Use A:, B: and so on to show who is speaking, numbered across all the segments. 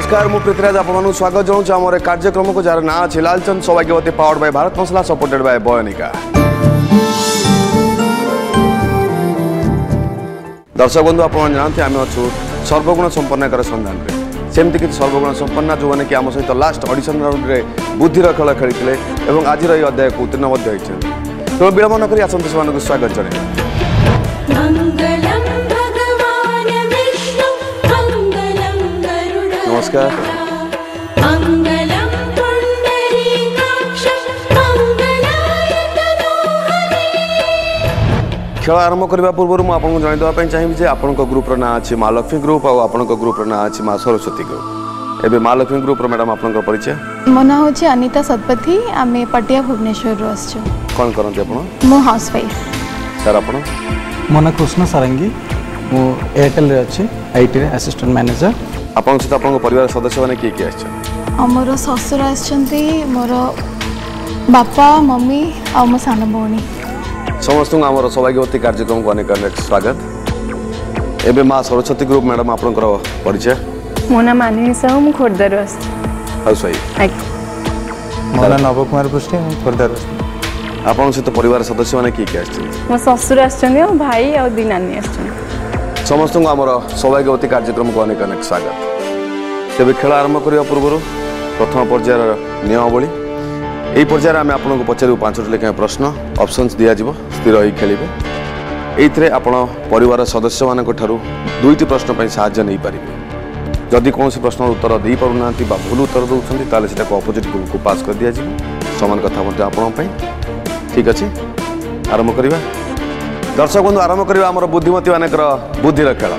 A: नमस्कार मु पृथ्वीराज आपको स्वागत जनाऊँ आम कार्यक्रम को जार ना अच्छे लालचंद सौभाग्यवती पावर्ड बाय भारत मसला सपोर्टेड बाय बयनिका। दर्शक बंधु आप जानते आम अच्छु सर्वगुण संपन्न सन्धान में सेमती किसी सर्वगुण संपन्न जो मैंने कि आम सहित लास्ट ऑडिशन राउंड में बुद्धिर खेल खेली और आज अध्याय को उत्तीर्ण होती तो विलंब नक आसतु से स्वागत जन। नमस्कार खेल आरंभ करने पूर्व मुझे जनईदेवाई चाहिए आपण ग्रुप ना अच्छी माँ लक्ष्मी ग्रुप और आपण ग्रुप ना अच्छी माँ सरस्वती ग्रुप। एवं माँ लक्ष्मी ग्रुप मैडम आप परिचय
B: मो ना हूँ अनिता सतपथी आम पटिया भुवनेश्वर
A: कौन करते
B: मो हाउस वाइफ
A: सर आप
C: मो ना कृष्ण सारंगी मु एयरटेल अच्छे आईटी असिस्टेंट मैनेजर।
A: आपन सहित आपन परिवार सदस्य माने किए आछन
B: मोर ससुर आछंती मोर बापा मम्मी और मो सान भौणी
A: समस्त आमर सौभाग्यवती कार्यक्रम को अनेक अनेक स्वागत। एबे माँ सरस्वती ग्रुप मैडम आपन परिचय
D: मो ना मानिनी साहू मु खोर्धर
A: हाउस वाइफ।
C: मो ना नव कुमार पृष्ठ खोर्धर।
A: आपन सहित परिवार सदस्य माने किए आछन
D: मो ससुर आछंती और भाई और दी नानी आछन
A: समस्त आमर सौभाग्यवती कार्यक्रम को अनेक अनेक स्वागत। तेज खेल आरंभ करने पूर्व प्रथम पर्यायर नियमावली यही पर्यायर आम आपको पचारू 5टी लेखा प्रश्न ऑप्शंस दिज्व स्थिर हो खेलेंगे ये आप परिवार सदस्य मान दुईटी प्रश्न पर साहाय्य नहीं पारे। जदि कौन प्रश्न उत्तर दे पारना भूल उत्तर दौरान से अपोजिट ग्रुप को पास कर दि सामान कथा आप ठीक अच्छे आरंभ करवा। दर्शक बंधु आरंभ करवा आम बुद्धिमती मान बुद्धिर खेल।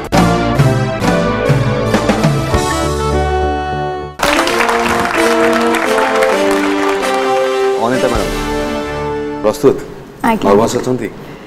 A: अनिता मैडम प्रस्तुत नर्वस अच्छा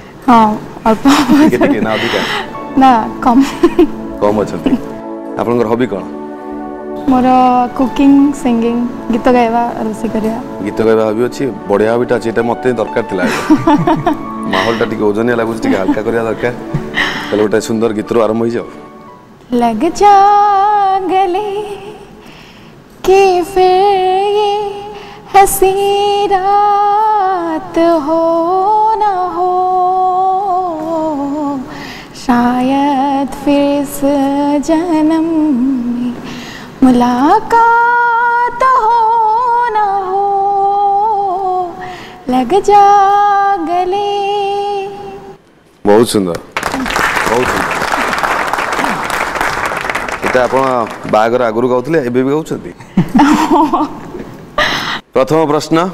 B: ना कम
A: कम अच्छा आपन हॉबी कौन
B: मोर कुकिंग सिंगिंग गीत गाइबा रोसे करिया
A: गीत गाइबा हॉबी अच्छी बढ़िया हॉबीटा अछि एटा मते दरकार थिला माहौलटा टिके ओजनिया लागु टिके हल्का करिया दरकार चलो गोटे सुंदर गीत आरंभ हो जाओ।
B: लग जा गले कि फिर ये हंसी रात हो ना हो शायद फिर इस जन्म में मुलाकात हो ना हो लग जा गले।
A: बहुत सुंदर बहुत सुंदर एटा आपण बागर आगुरु गाउथले एबे भी गाउछंती। प्रथम प्रश्न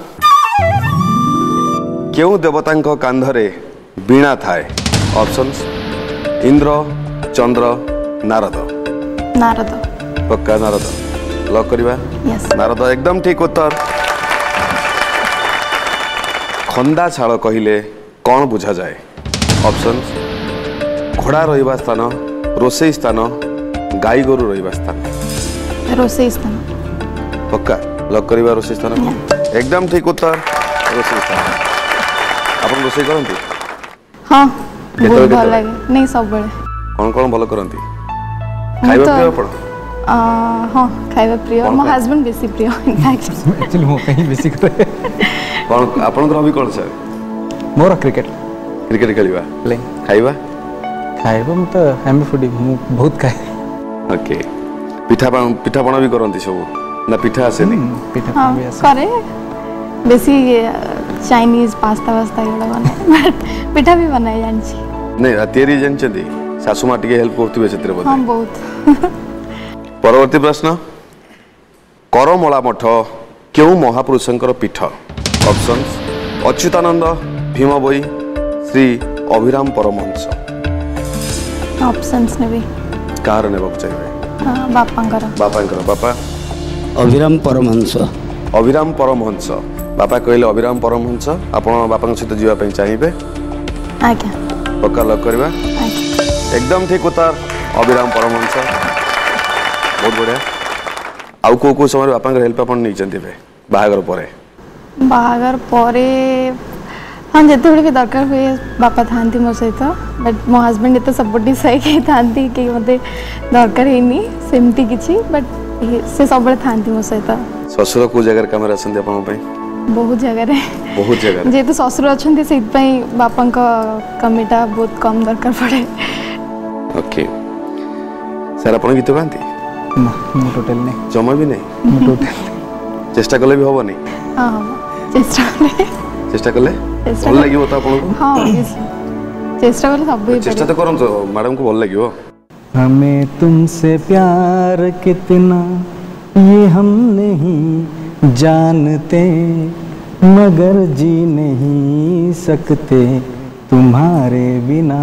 A: क्यों देवतांक कांधरे वीणा थाए ऑप्शंस इंद्र चंद्र नारद।
B: नारद
A: पक्का नारद लॉक करवा नारद एकदम ठीक उत्तर। खंदा छाल कहिले कौन बुझा जाए ऑप्शंस घोड़ा रहिबा स्थान रोसई स्थान गाई गोरु रहिबा स्थान।
B: रोसई स्थान
A: पक्का लॉक करवा रोसई स्थान एकदम ठीक उत्तर रोसई स्थान। आपन रोसई करंती
B: हां बहुत भल लागे नहीं सब बळे
A: कौन कौन भल करंती खाइबा प्रिय आपण
B: हां खाइबा प्रिय मो हस्बैंड बेसी प्रिय इनफैक्ट
C: एक्चुअली मो कहीं बेसी करे
A: कौन आपन हॉबी कौन सर
C: मोर क्रिकेट
A: क्रिकेट खेलिबा
C: प्ले
A: खाइबा
C: खाइबा म तो हैमी फूडी मु बहुत खाए।
A: ओके पिठा पना भी करंती सब ना पिठा आसे नहीं
C: पिठा भी आसे
B: करे बेसी चाइनीज पास्ता वास्ता ये बने पिठा भी बनाए जानची
A: नहीं तेरी जानचंदी सासु मा टिके हेल्प करथुबे सेतरे बोले
B: हां बहुत।
A: परवर्ती प्रश्न करमला मठ क्यों महापुरुषंकर पीठ ऑप्शंस अच्युतानंद भीमबोई श्री अभिराम परमहंस।
B: ऑप्शंस ने भी
A: कार ने बक चाहिए
B: हां बापांकर बापा
E: अभिराम परमहंस।
A: अभिराम परमहंस बापा कहले अभिराम परमहंस आपण बापा सहित जीवा पई चाहिए
B: आज्ञा
A: पक्का लॉक करवा एकदम ठीक उत्तर अभिराम परमहंस बहुत बढ़िया। आउ को समय बापा हेल्प आप नहीं बाहागर
B: पर हाँ जिते भी दरकार हुए बापा था मो सहित बट मो हस्बैंड एत सपोर्टिव सही था कि मत दरकार है सेमती किसी बट से सब थांती मो सहित
A: ଶ୍ୱଶୁର କୋଉ ଜାଗାରେ କାମରେ ଆସନ୍ତି ଆପଣଙ୍କ ପାଇଁ?
B: बहुत जगह
A: ବହୁତ ଜାଗାରେ।
B: जेहेतु ससुर अच्छा से बापा कमीटा बहुत कम दरकार पड़े।
A: ओके ସାର୍ ଆପଣ ଗୀତ ଗାଆନ୍ତି?
C: ନା ମୁଁ ଟୋଟାଲ ନାହିଁ।
A: ଜମା ବି ନାହିଁ?
C: ମୁଁ ଟୋଟାଲ
A: ଚେଷ୍ଟା କଲେ ବି ହବନି?
B: हाँ हाँ चेष्टा कले
A: ଚେଷ୍ଟା କଲେ
B: ଚେଷ୍ଟା
A: ଭଲ ଲାଗିବ ତ ଆପଣଙ୍କୁ?
B: हाँ obviously चेष्टा कले सब
A: ଚେଷ୍ଟା ତ କରନ୍ତୁ ମ୍ୟାଡମ କୁ ଭଲ ଲାଗିବ।
C: हमें तुमसे प्यार कितना ये हम नहीं जानते मगर जी नहीं सकते तुम्हारे बिना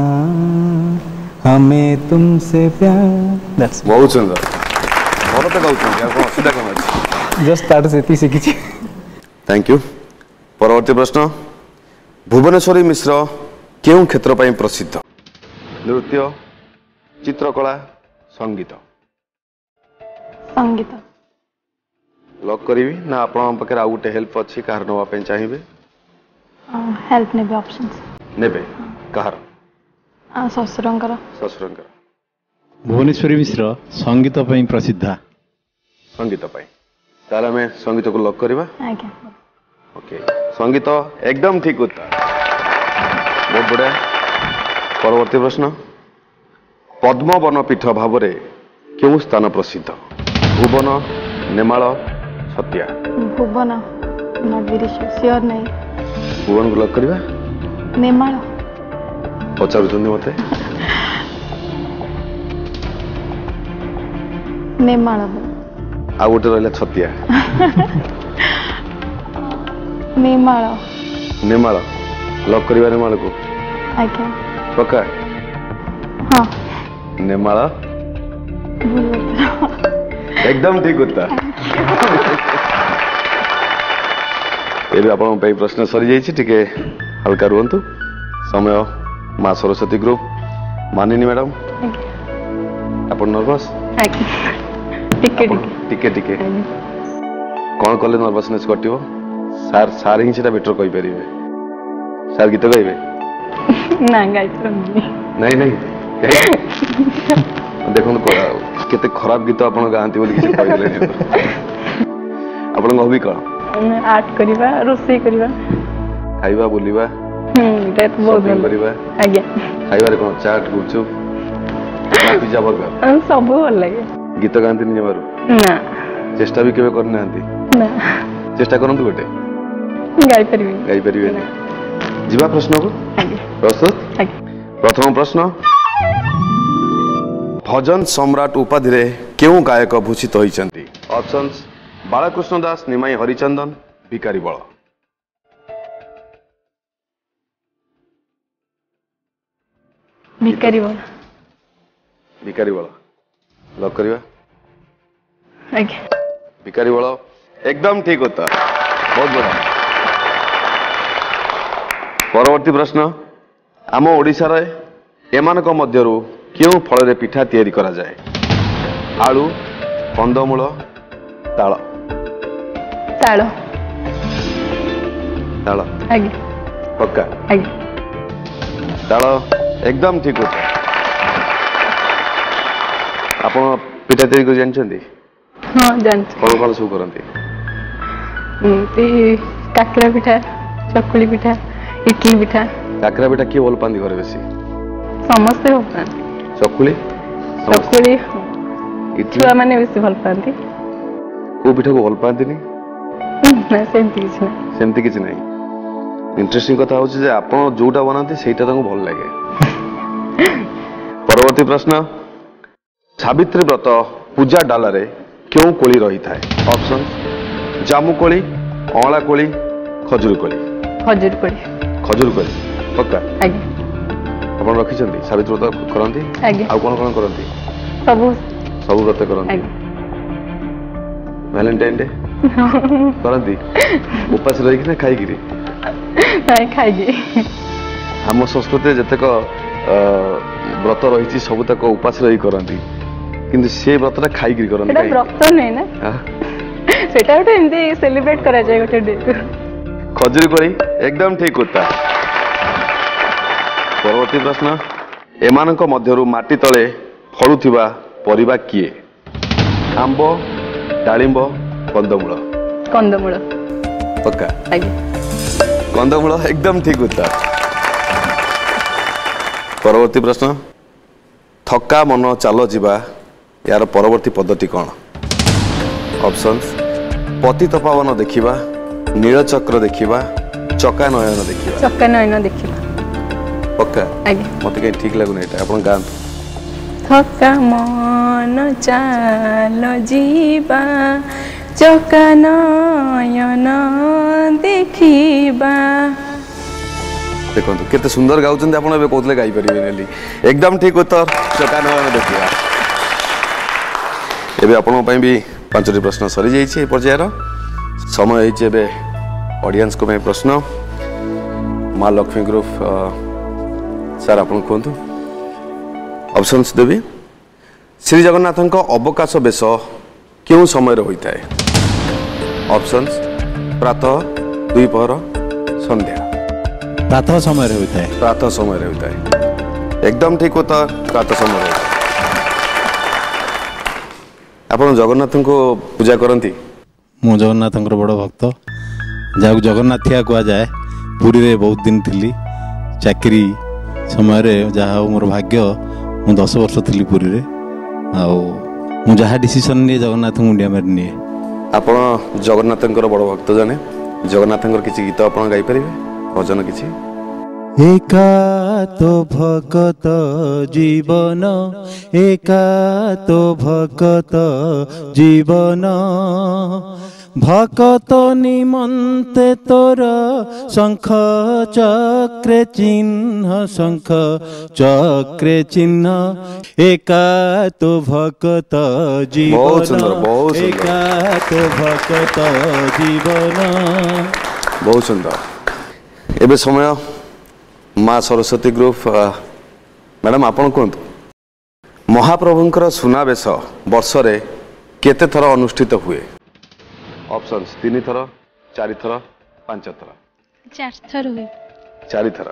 C: हमें तुमसे प्यार दैट्स
A: ବହୁତ ସୁନ୍ଦର ଭଲ ତ ଗାଉଛନ୍ତି ଆଉ କ'ଣ ଅସୁବିଧା କ'ଣ ଅଛି?
C: जस्ट तार से शिखी
A: थैंक यू परवर्ती प्रश्न भुवनेश्वरी मिश्र केउं क्षेत्र ପାଇଁ प्रसिद्ध? नृत्य चित्रकला संगीत
B: संगीत
A: लॉक करीबी ना आपण पाखे आउ गोटे हेल्प अच्छी कहार नवा पे चाहिए
B: हेल्प ने ऑप्शंस
A: नेबे कहार
B: ससुरंकर
A: ससुरंकर
F: भुवनेश्वरी मिश्र संगीत ପାଇଁ प्रसिद्ध
A: संगीत ପାଇଁ ताले हमें संगीत को लॉक करिबा
B: आज्ञा
A: ओके संगीत एकदम ठीक उत्तर बहुत बढ़िया परवर्ती प्रश्न पद्म वनपीठ भाव में क्यों स्थान प्रसिद्ध? भुवन नेमाल छतिया
B: भुवन नॉट वेरी श्योर नहीं
A: भुवन को लॉक करिबा
B: नेमाल
A: पचारुछन्ती मते
B: नेमाल
A: आ गोटे रहिला छतिया
B: नेमाल
A: नेमाल लॉक करिबा नेमाल को
B: आज्ञा
A: पक्का
B: हाँ
A: नेमाल एकदम ठीक उत्तर ये भी आपण प्रश्न सरी जाइए टिके हल्का रुहतु समय माँ सरस्वती ग्रुप मानिनी मैडम आप नर्वस
D: टिके
A: टिके टिके कौन कले नर्वसनेस कटिव सार सार ही बेटर कही पारे सार गीत गाइबे
D: ना गाई पारंदी
A: नहीं नहीं देखो केते खराब गीत आप गाँती बोली किसी कहले आपन हबी कौन
D: आर्ट करबा रोसई करबा
A: खाइबा बुलिबा
D: एटा तो बहुत
A: शॉपिंग करिबा
D: आज्ञा
A: खाइबारे कोन चाट गुपचुप पिज्जा बर्गर
D: सब भल लगे
A: गीत गाँती नहीं जमारू
D: ना
A: चेष्टा भी केबे करना आंती
D: ना
A: चेष्टा करंतु गोटे
D: गाई परिबे
A: गाई परिबे जीवा प्रश्न को
D: आज्ञा
A: प्रस्तुत
D: आज्ञा
A: प्रथम प्रश्न भजन सम्राट उपाधि रे क्यों गायक भूषित होइछंती? ऑप्शंस बालकृष्ण दास निमाई हरिचंदन भिकारी बल
D: भिकारी बोल
A: भिकारी बल लॉक करिबा
D: आज्ञा
A: भिकारी बल एकदम ठीक उत्तर बहुत बढ़िया परवर्ती प्रश्न आम ओडिशा रे एमानक मध्यरु क्यों फल रे पिठा तैयारी करा जाए? आलू कंदमूल ताल
D: ताल
A: ताल
D: आज्ञा
A: पक्का
D: आज्ञा
A: ताल एकदम ठीक उत्तर आपण पिठा तैयारी कर जानछंती?
D: हाँ जान
A: कौन कौन सब करंती?
D: काकरा पिठा चकुली पिठा इडली पिठा
A: काकरा पिठा किए भल पाती घरे बेसी?
D: समस्ते भल पाती
A: चकुली
D: चकुली
A: इडली
D: छुआ मैंने बेसी भल पाती
A: को पिठा को भल पाती नहीं
D: ना सेमती किछ ना
A: सेमती किसी नहीं इंटरेस्टिंग कथा होची जे आपण जोटा बनाती सेटा ताको भल लागे परवर्ती प्रश्न सावित्री व्रत पूजा डाला रे क्यों कोली रही थाए? ऑप्शन जामु कोली अला कोली खजूर कोली
D: खजूर कोली
A: खजूर कोली पक्का
D: आज्ञा
A: आपण रखिछंती सावित्री व्रत करंती
D: आज्ञा
A: आ कोन कोन करंती?
D: सब
A: सब व्रत करंती
D: आज्ञा
A: वैलेंटाइन डे करंती उपास रही कि ना खाइगिरी
D: नहीं खाएगी
A: आम संस्कृति जतक व्रत रही सब तक उपास रही करती किंतु से व्रतटा खाइकी करंती
D: सेटा व्रत नहीं ना सेटा गोटे एमती सेलिब्रेट करा जाए गोटे डे
A: खजूरी कोली एकदम ठीक उत्तर परवर्ती प्रश्न एमानक मध्यरु माटी तले फळुथिबा परिबा किए? आंब डालिंब कंदमूल
D: कंदमूल
A: पक्का
D: आगे
A: कंदमूल एकदम ठीक उत्तर। परवर्ती प्रश्न थका मन चाल जीवा यार परवर्ती पद्धति कौन? ऑप्शंस पतित पावन देखिबा नीलचक्र देखिबा चका नयन देखिबा
D: चक्का नयन देखिबा
A: पक्का
D: आगे
A: मते कहीं ठीक लागुनी एटा आपण गान
D: थका मन चाल जीवा चका नयन देखिबा
A: देखो केते सुंदर गाउछन आपण एबे कोतले गाई परिबे नेली एकदम ठीक उत्तर चका नयन देखिबा। एबे आपण पई भी पांचटी प्रश्न सरी जाई छै पर्यायर समय होई छै एबे ऑडियंस को में प्रश्न मां लक्ष्मी ग्रुप सर आपण कोंतु ऑप्शंस देबी श्री जगन्नाथन को अवकाश बेश क्यों समय रे होइता है? ऑप्शंस प्रातः द्विपहर संध्या
F: प्रातः समय होता है।
A: प्रातः समय होता है एकदम ठीक होता प्रातः समय होता है। आपण जगन्नाथ को पूजा करती?
F: मु जगन्नाथ बड़ भक्त जहाँ जगन्नाथिया कह जाए पुरी रे बहुत दिन थी चाकरी समय रे जहाँ मोर भाग्य मु 10 वर्ष थी पुरी रे मु जहाँ डिसीजन निए जगन्नाथ मुंडिया मारी निए।
A: आपण जगन्नाथ बड़ भक्त जाने जगन्नाथ किसी गीत आप गाई पारे भजन किसी?
F: एका तो भगत जीवन एका तो भगत जीवन भगत निमन्ते तोर शंख चक्रे चिन्ह शंख चक्रे चिन्ह एका तो भगत
A: बहुत
F: जीवन
A: सुंदर, बहुत सुंदर।
F: एका तो भगत जीवन।
A: बहुत सुंदर। एबे समय माँ सरस्वती ग्रुप मैडम आपण कहतु महाप्रभुंकर सुनावेश वर्ष रे केते थर अनुष्ठित हुए? ऑप्शंस 3 थर 4 थर 5 थर
B: 4 थर हुए
A: 4 थर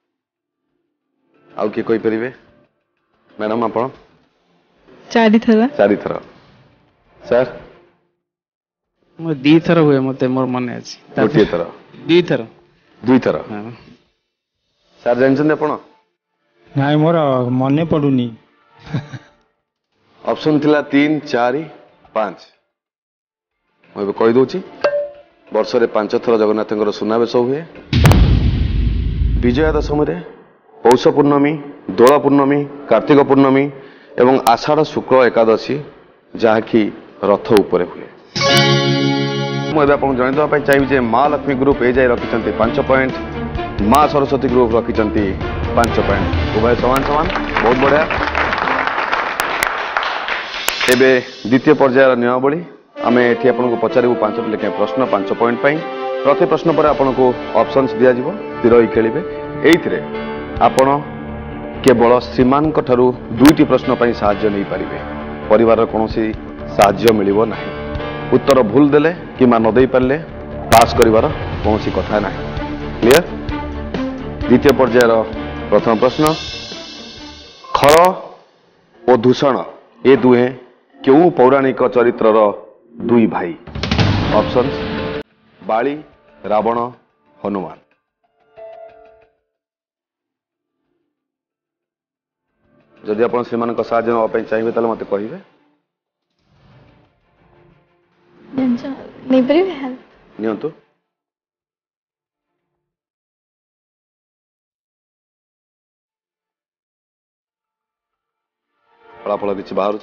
A: आउ किए कोई परिवे मैडम आपण?
D: 4 थर
A: 4 थर सर
C: मोर 2 थर हुए मते मोर मने अछि
A: गोटे थर
C: 2 थर
A: 2 थर सर जानछन आपण?
G: नाई मोर मने पड़ुनी।
A: ऑप्शन थिला 3 4 5 मैं कही दूची वर्ष रे 5 थर जगन्नाथ सुनावेश हुए विजया दशमी रे पौष पूर्णमी दोल पूर्णमी कार्तिक पूर्णमी एवं आषाढ़ शुक्ल एकादशी जहाँकि रथ उपरे हुए। मुझे आपको जनइवा चाहिए माँ लक्ष्मी ग्रुप ए जाए रखिंट 5 पॉइंट माँ सरस्वती ग्रुप रखिंट 5 पॉइंट उभय समान समान बहुत बढ़िया। एबे द्वितीय पर्यायर नियमावली आम ये आपको पचारू 5 लेखे प्रश्न 5 पॉइंट प्रति प्रश्न पर आपको ऑप्शंस दिया स्थिर खेलिए ये आपण केवल श्रीमान ठारू 2टी प्रश्न पर साहाय्य नहीं पारे परिवार कौन साहाय्य मिल ना उत्तर भूल देले कि न दे पारे पास करिवार कौन कथा ना क्लियर। द्वितीय पर्यायर प्रथम प्रश्न खर और दूषण ए दुहे क्यों पौराणिक चरित्रर 2 भाई? ऑप्शंस बाली रावण हनुमान। जदि आप साहाय्य नापी चाहिए तो मत कहे
B: नहीं पारे हेल्प
A: नियंतु। फलाफल किसी बाहर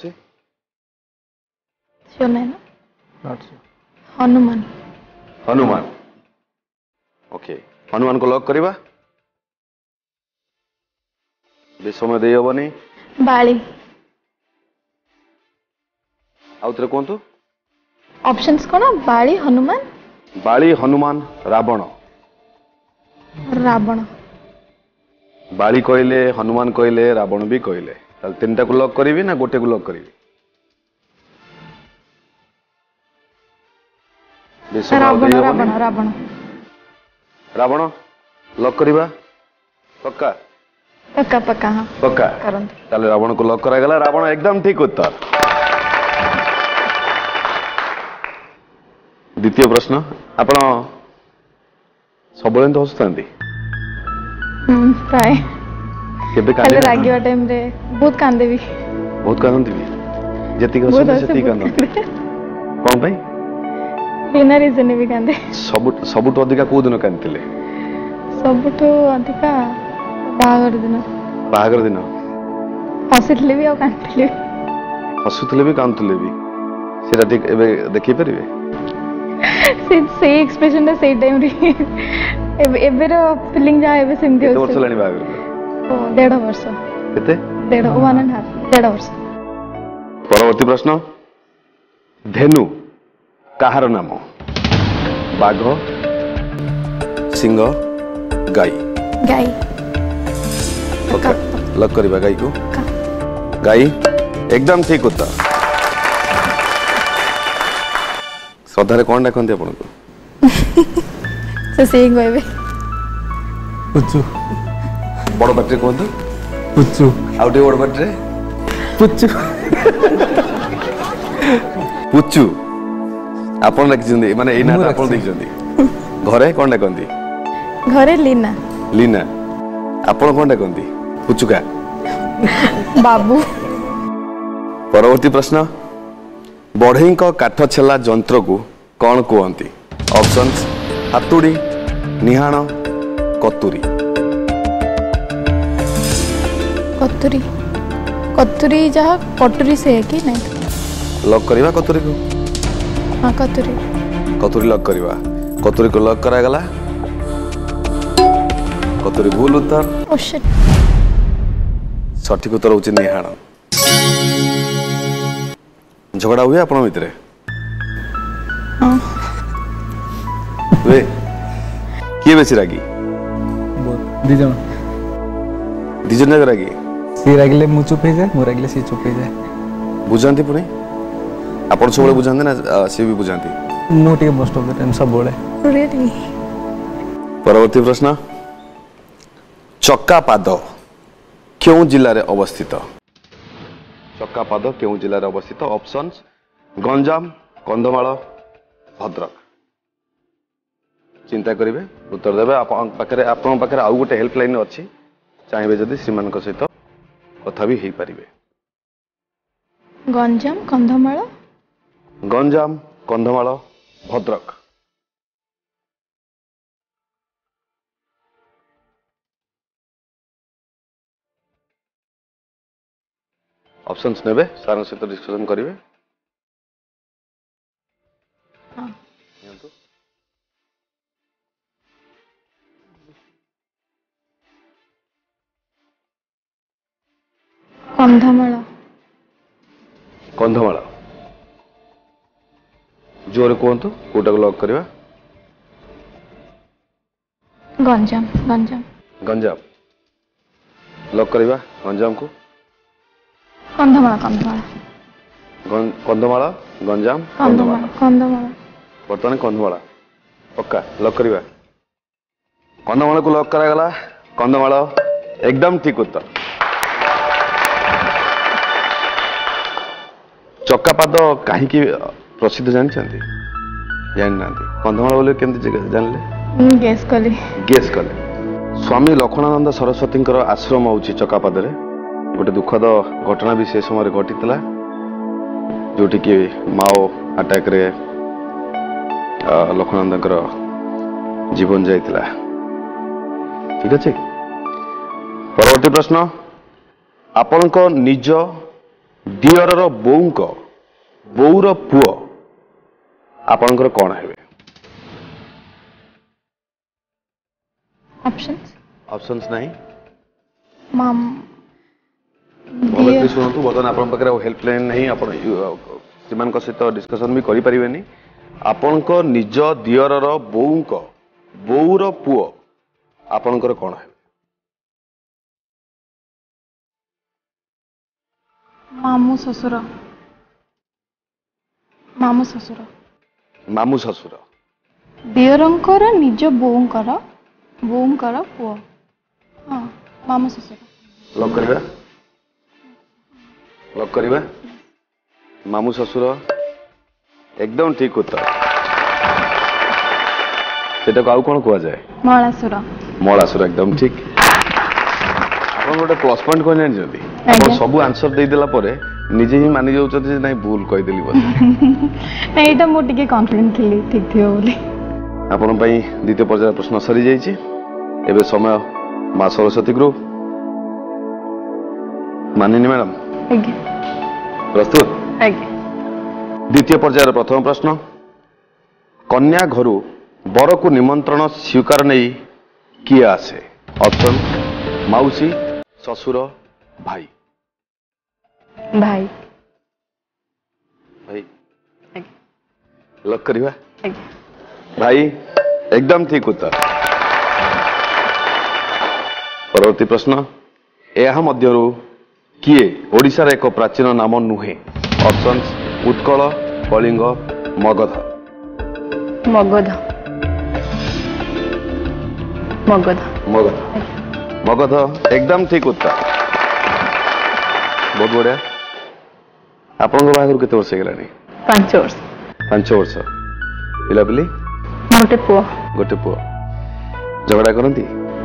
B: सुने ना हनुमान
A: हनुमान ओके हनुमान को लॉक करवा बेस समय दे हेनी
B: बाली
A: आउ थे कहतु
B: ऑप्शंस कौन बाली हनुमान रावण रावण
A: बाली कहले हनुमान कहले रावण भी कहले 3टा को लॉक करी ना गोटे को लॉक करी?
B: रावण रावण रावण
A: रावण लॉक करवा पक्का
B: पक्का पक्का हाँ
A: पक्का
B: करंतु
A: ताले रावण को लॉक करा गला रावण एकदम ठीक उत्तर द्वितीय प्रश्न आपण सबले तो हसुतांती
B: प्राय
A: केबे
B: खाली
A: कांदे
B: रागिवा टाइम रे बहुत कांदे भी
A: बहुत कांदती भी जति
B: बहुत
A: हसुते
B: हसे
A: सेति
B: बहुत
A: कांदती कोन भाई
B: बिना रीजन भी कांदे
A: सबुठ अधिका को दिन कांदतिले
B: सबुठो अधिका
A: बाहागर दिन
B: हसिले भी और कांदले
A: हसुतले भी कांदतले भी सेटा ठीक एबे देखि परिबे
B: से एक्सप्रेशन रे से टाइम रे एबे रो फीलिंग जा एबे सेमती
A: केते
B: हो
A: वर्ष लानी बाहागर
B: ओ 1.5 वर्ष
A: केते
B: 1.5 वर्ष
A: परवर्ती प्रश्न धेनु काहार नाम बाघ सिंह गाई
B: गाई
A: ओके लक करिबा गाई को गाई एकदम ठीक उत्तर श्रद्धारे कौन डाकती आपन को
B: से कहबे
C: पुच्चू
A: बड़ पाटे कहतु
C: पुच्चू
A: आउटे बड़ पाटे
C: पुच्चू
A: पुच्चू आपन रखिछन्ती माने एई ना
C: ମୁଁ
A: आपन
C: ରଖିଛି।
A: देखिछन्ती घरे कौन डाकती
B: घरे लीना
A: लीना आपन कौन डाकती पुचुका
B: बाबू
A: परवर्ती प्रश्न बढ़ई काठ छेला जंत्र को कौन कहती ऑप्शंस हातुड़ी निहाण कतुरी
B: कतुरी कतुरी जहाँ कटुरी से है कि नहीं
A: लक करवा कतुरी को
B: हाँ कतुरी
A: कतुरी लक करवा कतुरी को लक करागला कतुरी भूल उत्तर
B: ओ शिट
A: सठिक उत्तर होची निहाण झगड़ा हुए आपण भितरे
B: हाँ
A: वे किए बेसी रागी
C: दी जण
A: दिजन जाक रागी
C: सी रागिले मु चुप हो जाए मु रागिले सी चुप हो जाए
A: बुझाती पुणी आपण सब बुझाते ना सी भी बुझाती
C: मु टे मोस्ट ऑफ द टाइम सब बोले
B: रियली
A: परवर्ती प्रश्न चक्कापाद क्यों जिले में अवस्थित चक्कापाद क्यों जिले में अवस्थित ऑप्शंस गंजाम कंधमाल भद्रक चिंता करेंगे उत्तर देवे आपण पाखे आउ गोटे हेल्पलाइन अच्छी चाहिए जदि श्रीमान सहित कथा भी हो पारे
B: गंजाम कंधमाल
A: गंजाम कंधमाल भद्रक ऑप्शंस नेबे सार सहित डिस्कशन करेंगे
B: कंधमाल
A: कंधमाल जोर कहतु कोटा को लॉक करवा
B: गंजाम गंजाम
A: गंजाम लॉक करवा गंजाम को
B: कंधमाल कंधमाल
A: कंधमाल गंजाम
B: कंधमाल कंधमाल
A: बर्तमान कंधमाल पक्का लॉक करवा कंधमाल को लॉक करागला कंधमाल एकदम ठीक उत्तर चक्कापाद कहीं प्रसिद्ध जानते जानी ना कंधमाल बोले केमती जानले
B: गेस कली
A: गेस कले स्वामी लक्ष्मणानंद सरस्वती आश्रम होची चक्कापाद रे गोटे दुखद घटना भी से समय घटी जोटि कि माओ अटैक रे लक्ष्मणानंद जीवन जाइतिला ठीक अच्छे परवर्ती प्रश्न आपण निज दियर बोऊर पुओ आपणकर कौन है
B: ऑप्शंस
A: ऑप्शंस नहीं
B: माम
A: भले शुणु बर्तमान आपण पाखे हेल्पलाइन नहीं आपण श्रीमान सहित डिस्कशन भी करि परिबेनी आपण निज दियर बोऊर पुओ आपणकर कौन है
B: मामू ससुर मामू ससुर
A: मामू ससुर
B: दियरंकर निज बोऊंकर पुओ हाँ मामू ससुर
A: लॉक करवा मामू ससुर एकदम ठीक उत्तर सेटा को आउ कोन कुआ जाए
B: मलासुर
A: मलासुर एकदम ठीक आपण गोटे प्लस पॉइंट कोन जानि जदी आपण सब आंसर दे देला परे निजे ही मानि जाउ छथि नै भूल कहि देली बस
B: एटा मो टिके कॉन्फिडेंट थिली ठीक थियो बोली
A: आपण पई द्वितीय पर्याय प्रश्न सरी जाई छी एबे समय मां सरस्वती ग्रुप मानिनी मैडम
D: आज्ञा
A: प्रस्तुत
D: आज्ञा
A: द्वितीय पर्यायर प्रथम प्रश्न कन्या घरु बर को निमंत्रण स्वीकार नहीं किए आसे ऑप्शन माउसी ससुर भाई
D: भाई
A: भाई
D: आज्ञा
A: लक करिवा
D: आज्ञा
A: भाई एकदम ठीक उत्तर परवर्ती प्रश्न यह मध्यरु किए ओडिशार एक प्राचीन नाम नुहे ऑप्शन उत्कल कलिंग मगध
D: मगध मगध
A: मगध मगध एकदम ठीक उत्तर बहुत बढ़िया आपन बाहागर केते वर्ष गेलानी
D: 5 वर्ष
A: 5 वर्ष पिलापिली
D: गोटे पुओ
A: झगड़ा करती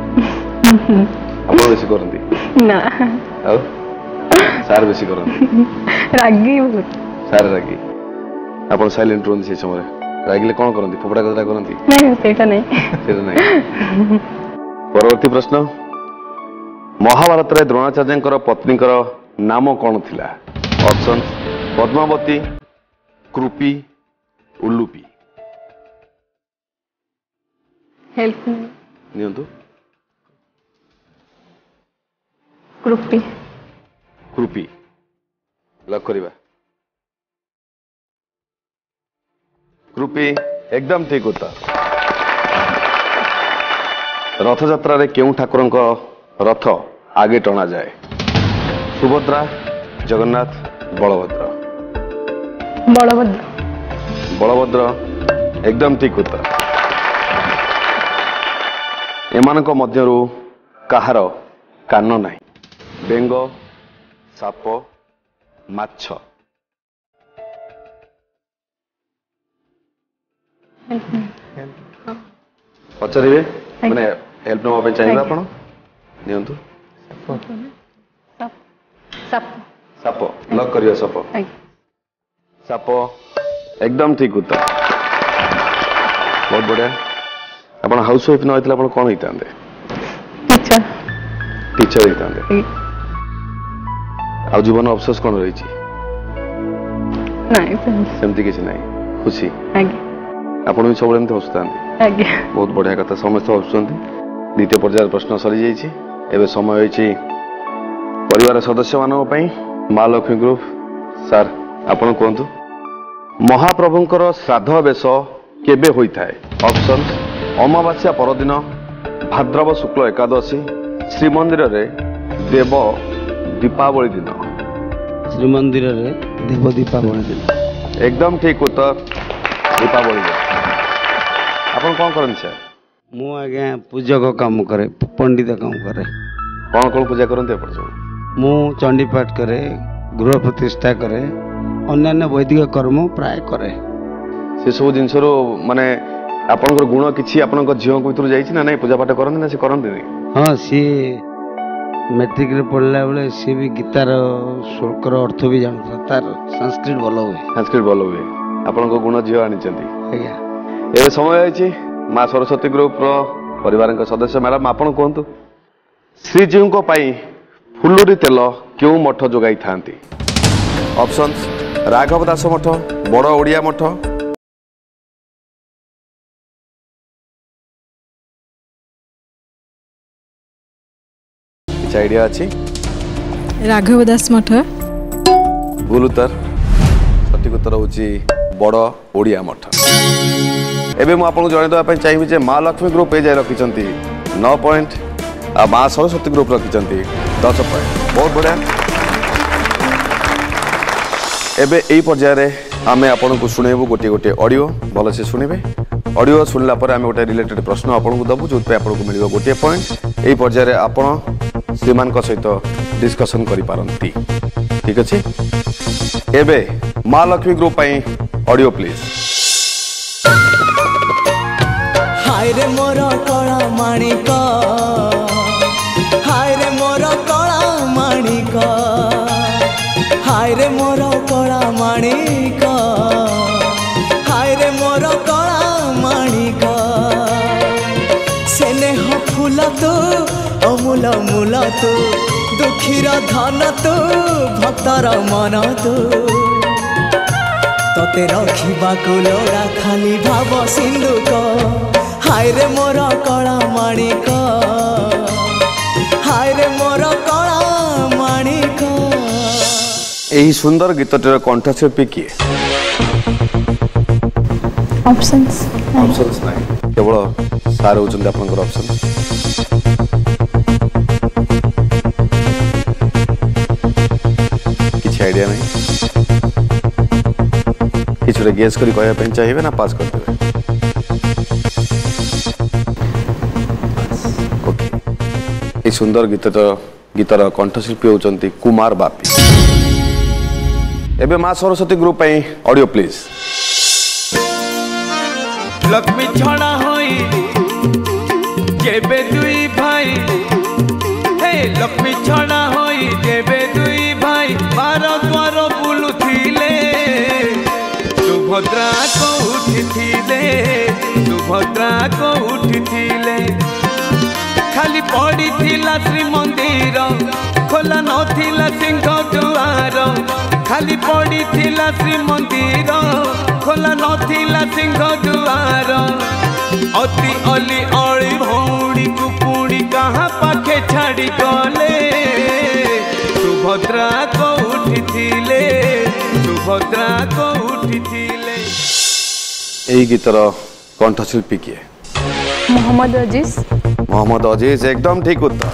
A: आप बेसी करती
D: ना
A: आउ सार बेसी करती
D: रागी बहुत
A: सार रागी आप साइलेंट रुहती से समय रागिले कौन करती फोपड़ा कचरा करती
D: नहीं सेटा नहीं
A: परवर्ती प्रश्न महाभारत रे द्रोणाचार्य पत्नी नाम कौन थिला ऑप्शन पद्मावती कृपी उल्लूपी
D: हेल्प
A: नियंतु
D: कृपी
A: कृपी लक करिवा कृपी एकदम ठीक उत्तर रथ यात्रा रे केउ ठाकुरंक रथ आगे टणा जाए सुभद्रा जगन्नाथ बलभद्र
D: बलभद्र
A: बलभद्र एकदम ठीक उत्तर एमानक मध्यरु काहार कान नाही बेंग साप माछ पचारे माने हेल्प नवा पे चाहिए आपण नियंतु
D: साप
A: साप लक करियो साप साप एकदम ठीक उत्तर बहुत बढ़िया आपण हाउस वाइफ न होइतला आपण कोन होइतांदे
D: टीचर
A: टीचर होइतांदे आ जीवन अफसोस कोन रही छी
D: नहीं
A: सेमती किछ नाही खुशी
D: आज्ञा
A: आपण भी सब एमती हसुतांदे
D: आज्ञा
A: बहुत बढ़िया कथा समस्त हसुचंती द्वितीय पर्यायर प्रश्न सरी जाइछि एबे समय होइछि परिवार सदस्य मानक पई मां लक्ष्मी ग्रुप सर आपण कोंतु महाप्रभुंकर श्राद्ध बेश केबे होइथाय ऑप्शन अमावास्या परदिन भाद्रव शुक्ल एकादशी श्रीमंदिर रे देव दीपावली दिन
E: श्रीमंदिर रे देव दीपावली दिन
A: एकदम ठीक उत्तर दीपावली दिन आपण कौन करन सर
E: मु आज्ञा पूजक काम करे पंडित काम करे
A: कौन कौन पूजा करते आपण सब
E: मु चंडी पाठ करे गृह प्रतिष्ठा करे अन्यान्य वैदिक कर्म प्राय करे
A: से सब जिनस माने आपनकर गुण किछि आपनकर झियो को भीतर जाइछि ना नहीं पूजा पाठ करन ना से करन नहीं
E: हाँ सी मैट्रिक रे पढ़ला बेले सी भी गीतार श्लोकर अर्थ भी जानता तार संस्कृत भल हुए
A: संस्कृत भल हुए आपनकर गुण झियो आनी चंती
E: आज्ञा
A: ए समय आइछि मां सरस्वती ग्रुप रो परिवार के सदस्य मैडम आपण कोंतु श्रीजीव को पाई फुलुरी तेल क्यों मठ जोगाई थांती ऑप्शन राघव दास मठ बड़ ओडिया मठ किछ आइडिया अछि
H: राघव दास मठ
A: भूल उत्तर सठिक उत्तर होची बड़ ओडिया मठ एबे मु आपन जणे दवा पई चाहिबी जे मां लक्ष्मी ग्रुप ए जाय रखिचंती 9 पॉइंट आ मां सरस्वती ग्रुप रखिचंती 10 पॉइंट बहुत बढ़िया एबे एई पर्याय रे आमे आपन को सुनेबो गोटे गोटे ऑडियो भल से सुनिबे ऑडियो सुनला पर आमे गोटे रिलेटेड प्रश्न आपन को दबु जोत पे आपन को मिलिबो गोटे पॉइंट एई पर्याय रे आपन श्रीमान को सहित डिस्कशन करि पारंती ठीक अछि एबे मां लक्ष्मी ग्रुप पई ऑडियो प्लीज
I: हाय रे मोर कला माणिक हाय रे मोर कला माणिक हाय रे मोर कला माणिक हाय रे मोर कला माणिक स्नेह फूल तू अमूल मूल तू दुखीर धन तू भक्तर मन तू तते रखा लोड़ा खाली भाव सिंधुक हाय रे मोर कला माणिक हाय रे मोर कला माणिक।
A: यही सुंदर गीतटीर कंठशिल्पी किए?
B: ऑप्शंस
A: ऑप्शंस नहीं, केवल सार होचंदी आपनकर ऑप्शन। किसी आइडिया नहीं? किसी गेस करी कहया पे चाहिए ना पास कर देबे? ओके, ये सुंदर गीतर कंठशिल्पी होचंती कुमार बापी। एबे मां सरस्वती ग्रुप पे ऑडियो प्लीज।
J: लक्ष्मी छड़ा होई जेबे दुई भाई हे लक्ष्मी छड़ा होई जेबे दुई भाई बार द्वार बुलुथिले सुभद्रा को उठिथिले सुभद्रा को उठिथिले खाली पड़ी थिला श्री मंदिर खोला नथिला सिंह दुआर खाली पड़ी थिला श्री मंदिर खोला नथिला सिंह दुआर अति अली अली भौणी को पुणी कहाँ पाखे छाड़ी गले सुभद्रा को उठिथिले सुभद्रा को उठिथिले।
A: यही गीतर कंठशिल्पी किए?
D: मोहम्मद अजीज।
A: मोहम्मद अजीज एकदम ठीक उत्तर।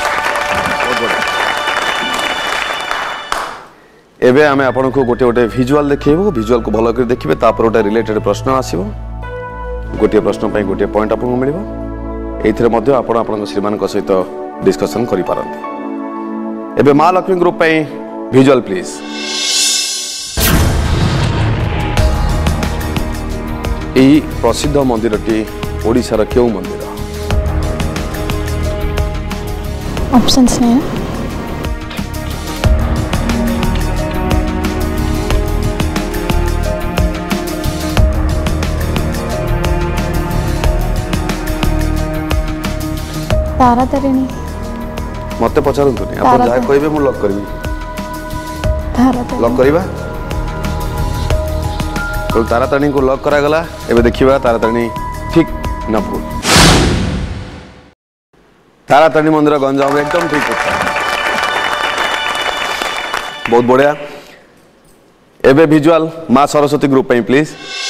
A: एबे आमे आपन को गोटे गोटे विजुअल देखिबो, विजुअल को भलो कर देखिबे, तापर गोटे रिलेटेड प्रश्न आसीबो। गोटे प्रश्न पई गोटे पॉइंट आपन को मिलिबो। एथिरे मध्ये आपन आपन श्रीमान को सहित डिस्कशन करि पारंती। एबे मां लक्ष्मी ग्रुप पई विजुअल प्लीज। एही प्रसिद्ध मंदिरटी ओडिशार केउ मंदिर?
B: ऑप्शंस नहीं है। तारा तारिणी।
A: मते पचारंतुनी आपण जा कहबे मु लॉक करबी।
B: तारा तारिणी
A: लॉक करिबा? तो तारा तारिणी को लॉक करा गला। एबे देखिबा तारा तारिणी ठीक ना भूल? तारा तारिणी मंदिर गंजाम एकदम ठीक उत्तर। बहुत बढ़िया। एबे विजुअल मां सरस्वती ग्रुप पे प्लीज।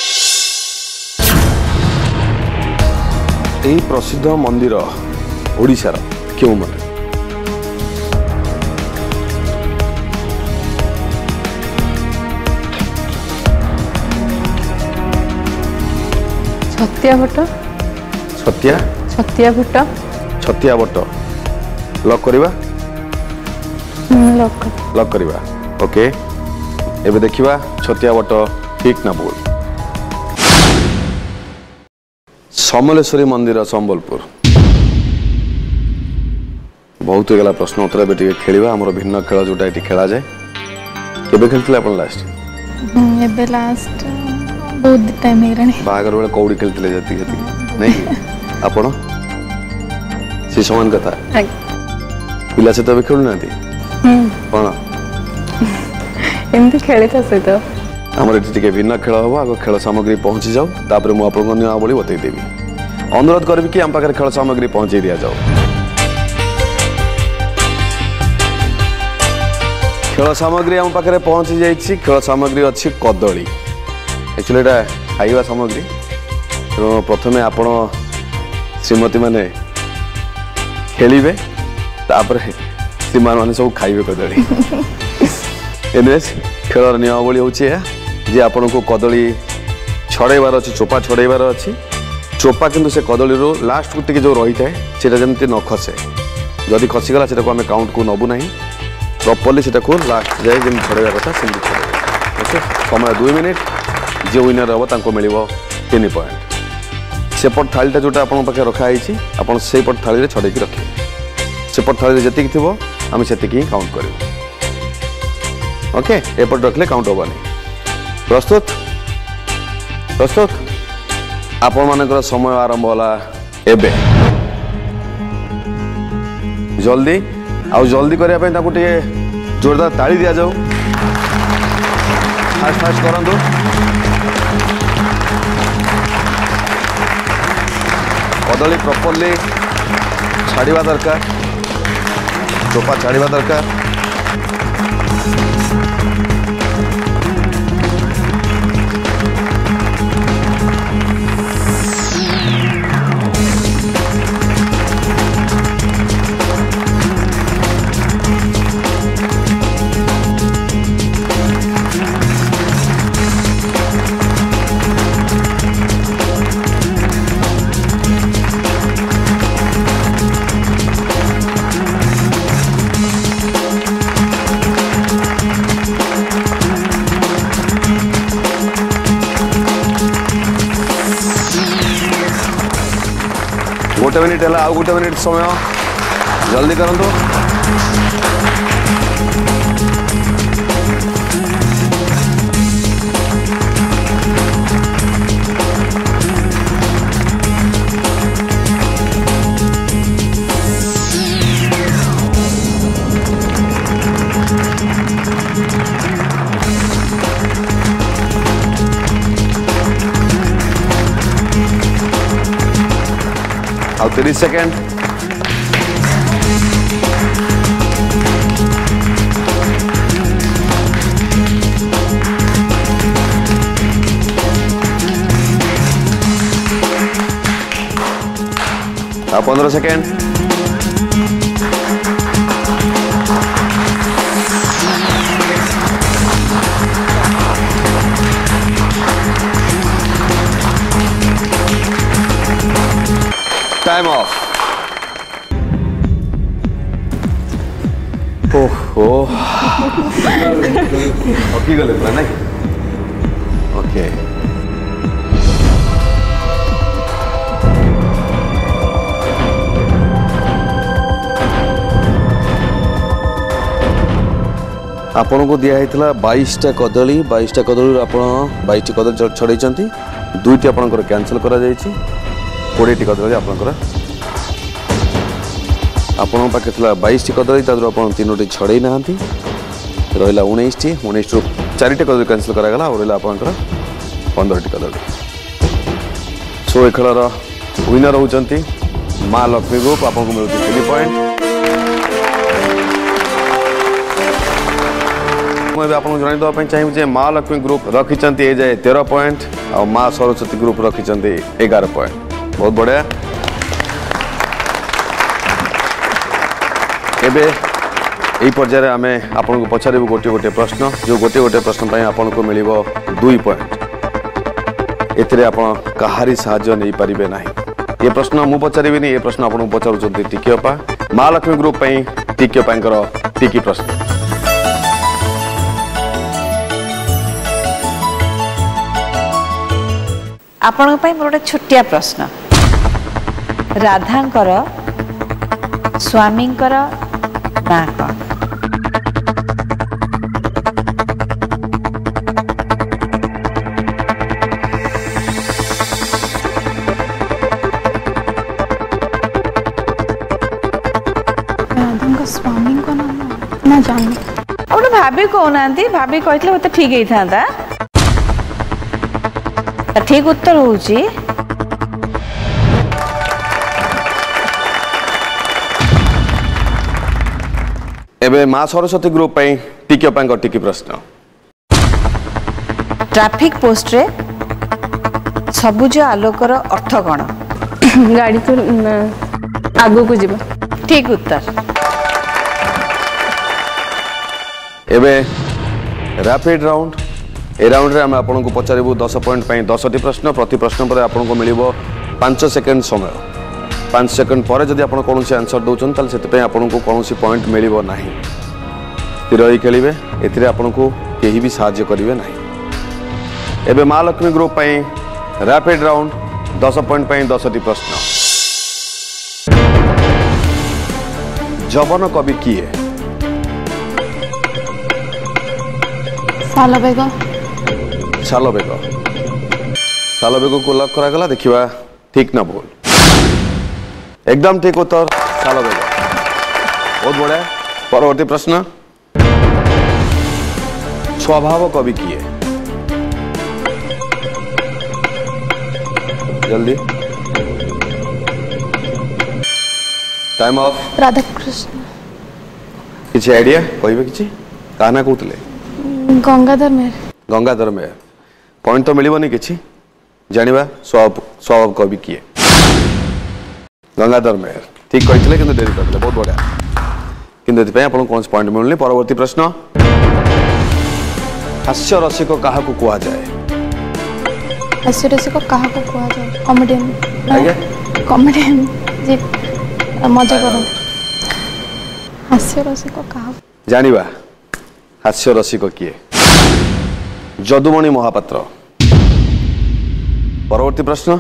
A: यही प्रसिद्ध मंदिर ओडिशार क्यों मंदिर?
D: छतिया भट्ट।
A: छतिया
D: छतिया भट्ट।
A: छतिया भट्ट लॉक करिबा? लॉक करिबा। ओके, एबे देखिबा छतिया भट्ट ठीक ना भूल? समलेश्वरी मंदिर संबलपुर। बहुत ही गला प्रश्न उत्तर एबे टिके खेलिबा। हमर भिन्न खेल जोटा एटी खेला जाय। केबे खेलथिले आपण लास्ट?
B: एबे लास्ट बहुत टाइम हे रानी।
A: बागर बेले कौड़ी खेलथिले जति जति नहीं आपण? से समान कथा पिला से तो भी खेलु नाती? कोन
D: एमती खेले था सहित
A: हमर एटी टिके भिन्न खेल हबो। आगो खेल सामग्री पहुंची जाऊ, तापर मु आपन नियमावली बतै देबी। अनुरोध करबी कि हम पाकर खेल सामग्री पहुंचे दिया जाऊ। खेल सामग्री हम पाखे पहुंची जाइए। खेल सामग्री अच्छी कदली। एक्चुअली एटा खाइबा सामग्री। तो प्रथमे आपण श्रीमती माने खेलिबे, तापर श्रीमान माने सब खाइबे कदली। एनवेस खेलर नियमावली होची जे आपण को कदली छड़ेबार अच्छी, चोपा छड़ेबार अच्छी। चोपा किंतु से कदली रो लास्ट को टिके जो रही थाए सेटा जेमति न खसे। जदि खसीगला सेटा को आम काउंट को नबू ना। प्रॉपर्ली सेटा को लास्ट जाए जमी छड़ेबा कथा सेमति छड़ेबा। ओके, समय 2 मिनिट। जे विनर हम तांको मिलिबो 3 पॉइंट। सेपट थालीटा जोटा आपन पाखे रखाई आपन सेपट थाली छड़े रखिए सेपट थाली जी थी आम से काउंट कर ओके एपट रखले काउंट होगा प्रस्तुत प्रस्तुत आपण मानकर समय आरंभ होला एबे जल्दी आउ जल्दी करने टे जोरदार ताली दि जाऊ फास्ट फास्ट करूँ कदली प्रॉपर्ली छाड़ा दरकार चोपा छाड़ा दरकार गोटे मिनिट है आउ गोटे मिनिट समय जल्दी करंतु आउ 30 सेकेंड आउ 15 सेकेंड टाइम ऑफ ओहो ओके गले पूरा नहीं ओके आपन को दिया है 22टा कदली 22टा कदली आपण 22टी कदली छड़े दुईटी आपंकर कैंसल करा 20टी कदली आपंकर आपण पाखे 22टी कदली तादर आप 3टी छड़े ना रहा 19टी 19 रु 4टी कदली कैंसल करागला और रहा आपंकर 15टी कदली सो ए खेलर विनर होती माँ लक्ष्मी ग्रुप आपको मिलूँ 3 पॉइंट मुझे आपको जन चाहिए माँ लक्ष्मी ग्रुप रखिंट ए जाए 13 पॉइंट और माँ सरस्वती ग्रुप रखिंट 11 पॉइंट बहुत बढ़िया एबे यही पर्यायर आम आपन को पचारू गोटे गोटे प्रश्न जो गोटे गोटे प्रश्न आपन को मिल 2 पॉइंट एथिरे आपन कहारी साहाय्य नहीं पारिबे नाही ये प्रश्न मु पचारिबिनी ये प्रश्न आपन को पचारुचंती टिकियपा माँ लक्ष्मी ग्रुप पई टिकियपांकर टिकी प्रश्न
K: आपण मोर गोटे छोटिया प्रश्न राधांकर स्वामींकर ना कौन
B: राधांकर स्वामी को ना जानी
K: और भाभी कहना भाभी कहते मत ठीक ही था ठीक उत्तर होची
A: एबे माँ सरस्वती ग्रुप पई टिकियपांकर टिकी प्रश्न
K: ट्रैफिक पोस्ट रे सबुज आलोकर अर्थ कौन
D: गाड़ी तो आगो को जीव
K: ठीक उत्तर
A: एबे रैपिड राउंड ए राउंड रे हम आपन को पचारिबू 10 पॉइंट पई 10टी प्रश्न प्रति प्रश्न पर आपन को मिलिबो 5 सेकंड समय 5 सेकंड पर जदि आपन कोनोसी आंसर दोचन ताल सेते पई आपन को कोनोसी पॉइंट मिलिबो नाही स्थिर होई खेलिबे एथिरे आपन को केही भी सहाय्य करिवे नाही एबे माँ लक्ष्मी ग्रुप पई रैपिड राउंड 10 पॉइंट पर 10टी प्रश्न। जवन कवि किए?
B: सालबेग।
A: सालबेग। सालबेग को लॉक करा गला। देखिवा ठीक ना भूल। एकदम ठीक उत्तर सालबेग। बहुत बढ़िया। परवर्ती प्रश्न। स्वभाव कवि किए? जल्दी। Time off.
B: राधा कृष्ण।
A: किसी आइडिया कहबे किछि? काना कहतले?
B: गंगाधर मेहर।
A: गंगाधर मेहर। पॉइंट तो मिलबनी किछि। जानिबा स्वभाव कवि किए? गंगाधर मेहर। ठीक कहतले किंतु देरी करले। बहुत बढ़िया। किंतु एति आपन कोन पॉइंट मिलनी। परवर्ती प्रश्न। हास्य रसिक काहाकू कुआ जाए?
B: हास्य रसिक काहाकू कुआ जाए? कॉमेडियन।
A: आगे
B: कॉमेडियन जी मजा करो। हास्य रसिक काहा?
A: जानिबा हास्य रसिक किए? जदुमणि महापात्र। परवर्ती प्रश्न।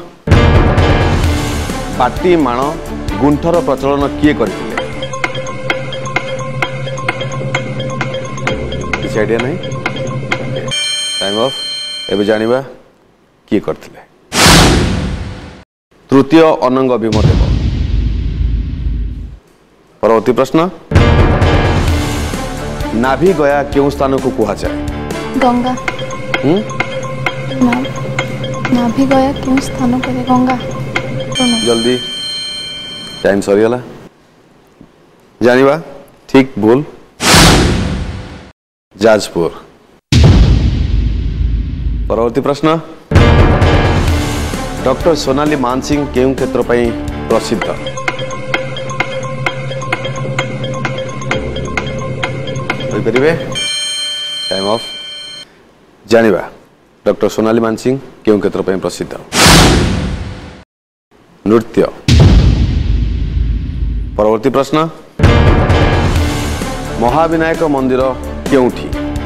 A: पाटी माण गुंठर प्रचलन किए करथिले? किसी आइडिया नहीं? Time off. एबे जानिबा किए करथिले? तृतीय अनंग भीमदेव। परवर्ती प्रश्न। नाभि गया क्यों स्थान को कुहा जाए?
B: गंगा। नाभि गया क्यों स्थान को गंगा?
A: जल्दी टाइम सरीगला। जानिबा ठीक भूल? जाजपुर। परवर्ती प्रश्न। डॉक्टर सोनाली मानसिंह केउं क्षेत्र पई प्रसिद्ध? करिवे? Time off. जानिबा डॉक्टर सोनाली मानसिंह केउं क्षेत्र पई प्रसिद्ध? नृत्य। परवर्ती प्रश्न। महाविनायक मंदिर केउठी?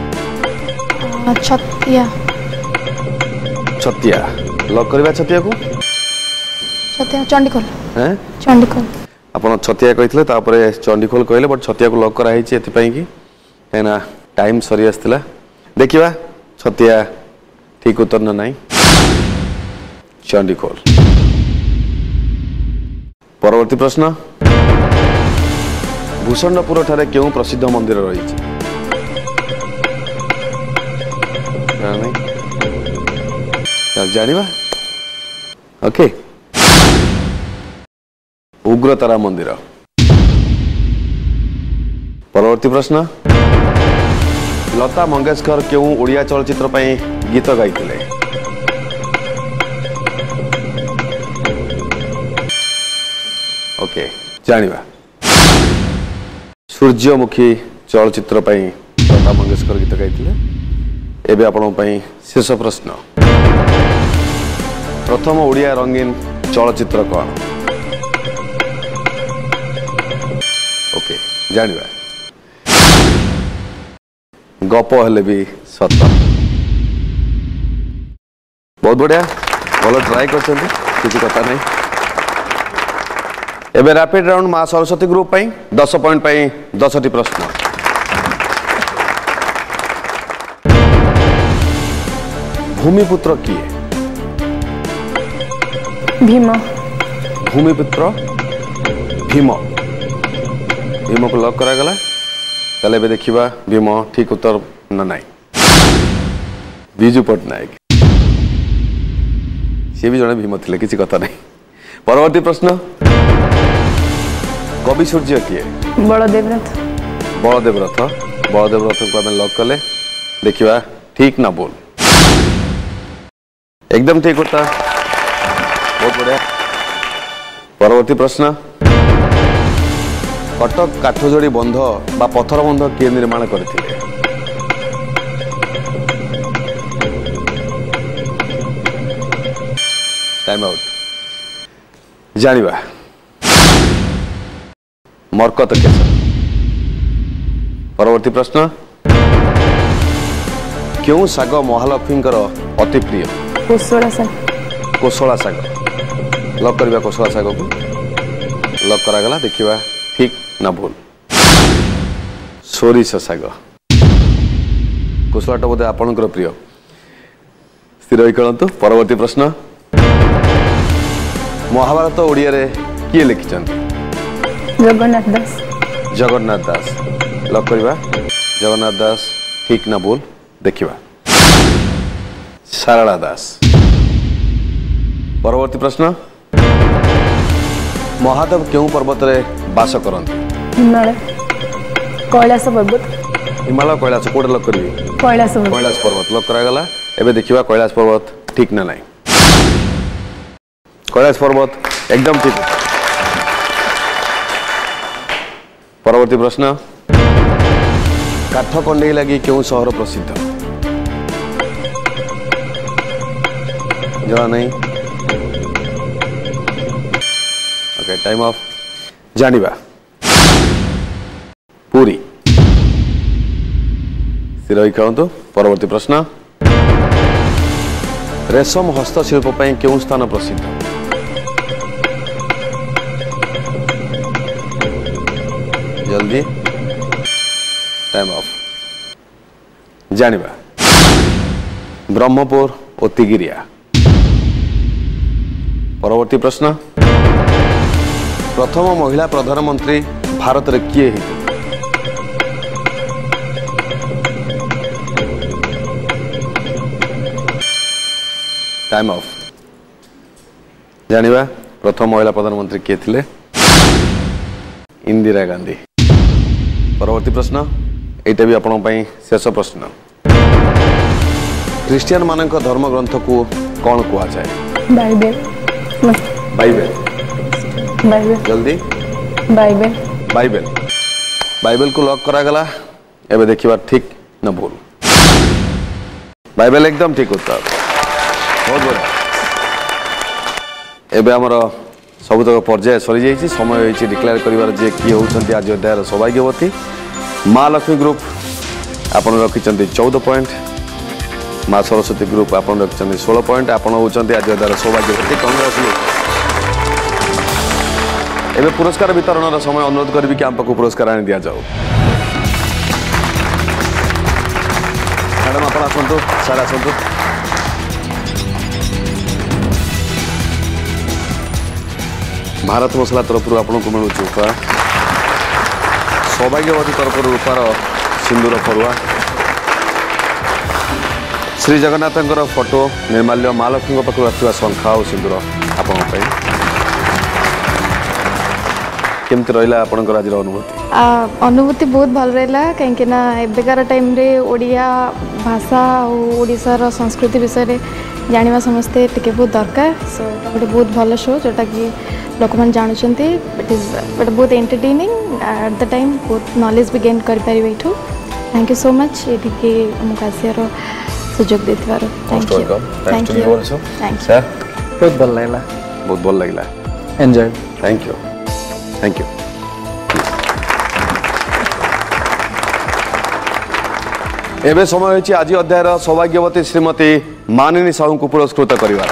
B: छतिया।
A: छतिया। लॉक करबा छतिया को?
B: छतिया चंडीखोल।
A: हैं?
B: चंडीखोल।
A: अपन छतिया कहितले तापरे चंडीखोल कहले बट छतिया को लॉक करा हिची एति पई की एना टाइम सरी आस्तिला। देखिबा छतिया ठीक उत्तर न नाही। चंडीखोल। परवर्ती प्रश्न। भूषणपुर ठारे क्यों प्रसिद्ध मंदिर रही? जानिबा ओके। उग्रतारा मंदिर। परवर्ती प्रश्न। लता मंगेशकर क्यों ओडिया चलचित्र पई गीत गाइथिले? ओके जानिबा सूर्यमुखी चलचित्र पई लता मंगेशकर गीत गाइथिले। एबे आपन पई शेष प्रश्न। प्रथम ओडिया रंगीन चलचित्र कौन? ओके जानिबा गप हेले भी सत। बहुत बढ़िया। भल ट्राई कर किसी कथा नहीं। एबे रैपिड राउंड मां सरस्वती ग्रुप पई 10 पॉइंट पई 10टी प्रश्न। भूमिपुत्र किए?
D: भीम।
A: भूमिपुत्र भीम। भीम को लॉक करा गला। ताले बे देखिबा भीम ठीक उत्तर न नाही। बिजू पटनायक से भी जने भीम थिले किसी कथा नहीं। परवर्ती प्रश्न। कवि सूर्य किए?
D: बलदेव रथ।
A: बलदेव रथ। बलदेव रथ को हमें लॉक कले। देखिबा ठीक ना बोल? एकदम ठीक होता। बहुत बढ़िया। परवर्ती प्रश्न। कटक काठजोड़ी बंध बा पथर बंध किए निर्माण करथिले? Time out. जानिबा मरकत केसर। परवर्ती प्रश्न। क्यों साग महालक्ष्मी अति प्रिय?
D: कोशला साग।
A: कोशला साग। लक करवा कोसला शाग को लक करागला देखिबा ठीक ना भूल सोरिष शाग कोसलाटा बोधे आपणकर प्रिय स्थिर होई कळंतु परवर्ती प्रश्न महाभारत ओडिया रे किए लिखिछन
D: जगन्नाथ दास
A: जगन्नाथ दास लक करवा जगन्नाथ दास ठीक ना भूल देखिबा शारदा दास परवर्ती प्रश्न महादेव क्यों पर्वत रे बास करंती
D: हिमालय कैलाश पर्वत
A: हिमालय कैलाश कोड लक करबी
D: कैलाश
A: पर्वत लक करागला एबे देखिबा कैलाश पर्वत ठीक ना नहीं कैलाश पर्वत एकदम ठीक परवर्ती प्रश्न काठ कंडे लगी क्यों शहर प्रसिद्ध जवा नहीं ओके टाइम ऑफ जानिबा पूरी स्थिर होई कहंतु परवर्ती प्रश्न रेशम हस्तशिल्प पई क्यों स्थान प्रसिद्ध जल्दी टाइम ऑफ जानिबा ब्रह्मपुर और तिगिरिया परवर्ती प्रश्न प्रथम महिला प्रधानमंत्री भारत रे किए ही टाइम ऑफ जानिबा प्रथम महिला प्रधानमंत्री किए थिले इंदिरा गांधी परवर्ती प्रश्न एटा भी आपण पई शेष प्रश्न क्रिश्चियन मानक धर्म ग्रंथ को कौन कुआ जाए
D: बाइबल
A: बाइबल
D: बाइबल
A: जल्दी
D: बाइबल
A: बाइबल बाइबल को लॉक करा गला एबे देखिबा ठीक न भूल बाइबल एकदम ठीक उत्तर बहुत बढ़िया एबे हमर सबुतक पर्याय सरी जाइए समय होइछि डिक्लेयर करिवार जे की होउछन्ति आज अध्यायर सौभाग्यवती माँ लक्ष्मी ग्रुप आपण रखिछन्ति 14 पॉइंट माँ सरस्वती ग्रुप आपण रखिछन्ति 16 पॉइंट आपण होउछन्ति आज अध्यायर सौभाग्यवती कांग्रेचुलेशन एबे पुरस्कार वितरण समय अनुरोध करबी कि हम पाखु पुरस्कार आनि दिया जाऊ मैडम आपण आसंतु सर आसंतु भारत मसला तरफ आपको मिलूँ उपहार सौभाग्यवती तरफ रूपार सिंदूर फरुआ श्री जगन्नाथ फोटो निर्माल्य माँ लक्ष्मी पाखु आसवा शंखा और सिंदूर आपण केमती रहा आपंकर आज अनुभूति
B: अनुभूति बहुत भल रहा कहीं एबेकार टाइम रे ओडिया भाषा और ओडिशार संस्कृति विषय में जानिबा समस्ते टिके बहुत दरकार सो गोटे बहुत भल शो जोटा कि लोक मैंने जानते इट इज बट बहुत एंटरटेनिंग एट द टाइम बहुत नॉलेज भी गेन कर पारे ये थैंक यू सो मच ये आमको आसार सुजोग दे thank you thank you thank you
C: बहुत भल लगा
A: बहुत भल लगा
C: enjoy
A: thank you thank you एबे समय होइछि आज अध्यायर सौभाग्यवती श्रीमती मानिनी साहू को पुरस्कृत करिवार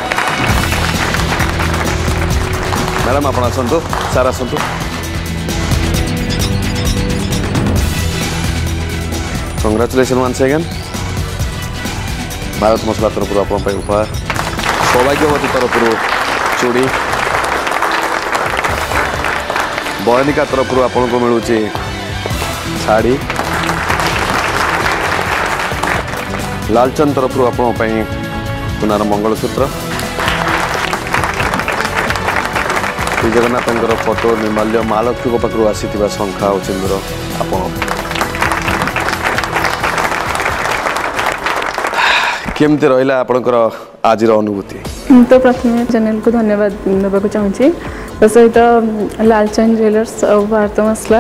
A: मैडम आपण आसंतु सर आसंतु कंग्रेचुलेशन वंस अगेन भारत मसला तरफ आपण पे उपहार सौभाग्यवती तरफ चूड़ी बयनिका तरफ आपण को मिलूँ शाड़ी लालचंद तरफ आपण सुनार मंगलसूत्र श्री जगन्नाथ फोटो निर्माल्य माँ लक्ष्मी पाखु आसी शंखा और सिंदूर आपण केमती रहा आपणकर आज अनुभूति
D: तो प्रथम चैनल को धन्यवाद देवाक चाहूँगी तो सहित लालचंद ज्वेलर्स और भारत मसला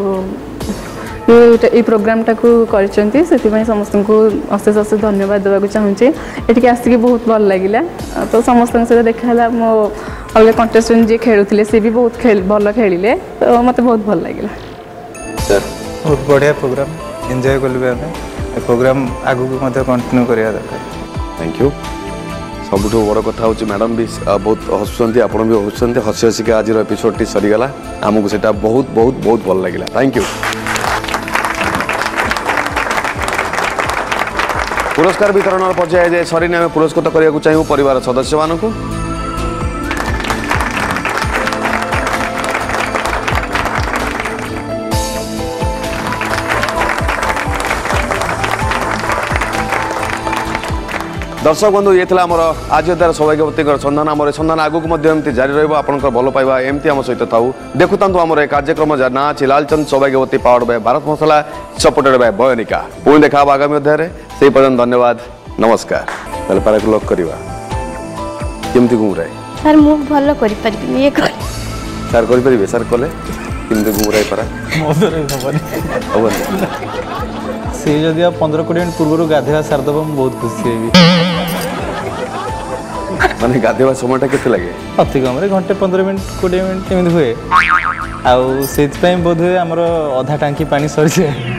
D: ये प्रोग्राम टाक कर समस्त को अशेष अशेष धन्यवाद देवाक चाहूँगी ये आसिक बहुत भल लगे तो समस्त सहित देखा मो अलग कंटेस्टेंट जी खेलुले सी भी बहुत भल खेलिले तो मत बहुत भल लगे
L: बहुत बढ़िया प्रोग्राम एंजॉय कलु प्रोग्राम आगू कंटिन्यू करवा दरकार
A: थैंक यू सबुठ बड़ कथा हूँ मैडम भी बहुत हसुँच आप भी हसुँच हसी हसिका आज एपिसोड टी सरीगला आमको सेटा बहुत बहुत बहुत भल लगे थैंक यू। पुरस्कार वितरण पर्याय सरीने आम पुरस्कृत करने को चाहूँ परिवार सदस्य मानक दर्शक बंधु ये आमर आज द्वारा सौभाग्यवती सन्धान आम सन्धान आगू एमती जारी रहा आपण भल पाइबा एमती आम सहित था देखुता आम कार्यक्रम जार ना अच्छी लालचंद सौभाग्यवती पावर्ड बाय भारत मसला सपोर्टेड बाय बयनिका पुणी देखा आगामी अध्याय से पर्यंत धन्यवाद नमस्कार पारा लक करवा केमती घुमराए
M: सर मु भल करि परिबि ये कर
A: सर करि परिबे सर कले केमती घुमराए पारा
C: मोदरे हबनी से जदि 15-20 मिनट पूर्व गाधेवा सारदब मैं बहुत खुशी हेबी
A: माने गाधेवा समयटा केते लागे
C: अति कम रे घंटे 15 मिनट 20 मिनट एमती हुए आउ से बोध हुए आमर अधा टांकी पानी सरी जाए